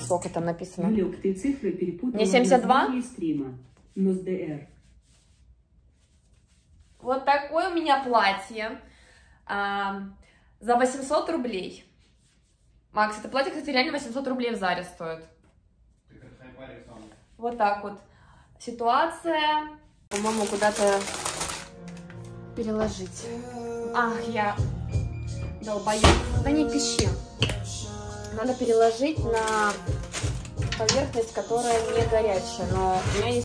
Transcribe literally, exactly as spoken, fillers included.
сколько там написано. Юлек, ты цифры перепутала. Мне семьдесят два? Стрима. Но с ДР. Вот такое у меня платье. А, за восемьсот рублей. Макс, это платье, кстати, реально восемьсот рублей в Заре стоит. Вот так вот ситуация. По-моему, куда-то переложить. Ах, я долбоёб. Да не пищи. Надо переложить на поверхность, которая не горячая. Но у меня есть